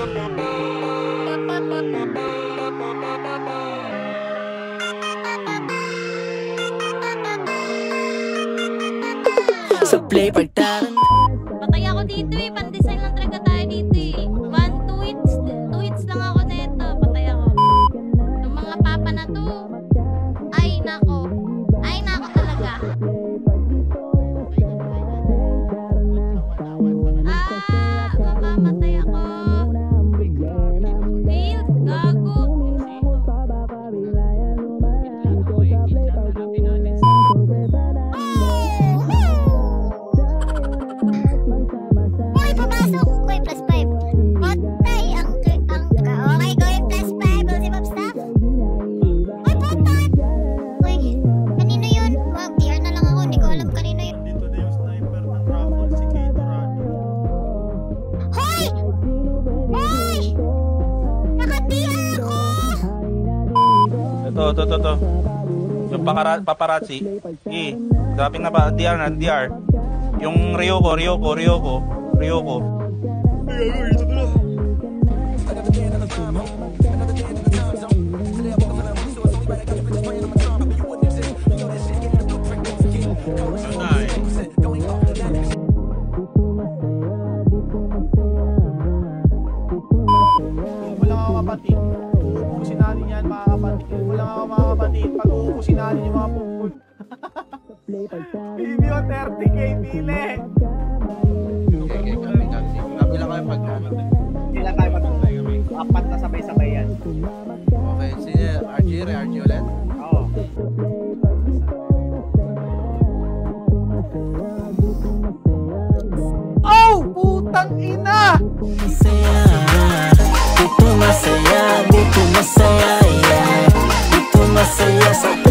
Sa play pagtaran. Patay ako dito eh, pan-design lang talaga tayo dito eh. 2 hits lang ako neto, patay ako. Yung mga papa na to, ay nako talaga. Mamamatay ako. Fail, gago. Uy, papasok! Uy, +5. Patay ang okay, going +5. Si Bobstaff. Uy, patay! Uy, kanino yun? DR na lang ako, hindi ko alam kanino yun. Dito na yung sniper ng Raffle, si Kay Dorado. Hoy! Hoy! Naka-DR ako! Ito. Yung paparazzi. Dropping na pa. DR. Yung Ryoko. Wala nga kapatid. Uubusin natin yan mga kapatid. Wala nga mga kapatid. Pag uubusin natin yung mga pupul. Bibio 30k bile. Kapila kayo pag Kailan tayo apat na sabay-sabay yan. okay, sino RG ulit? Oo. Oh! Putang ina! Dito masaya, yeah. Dito masaya sa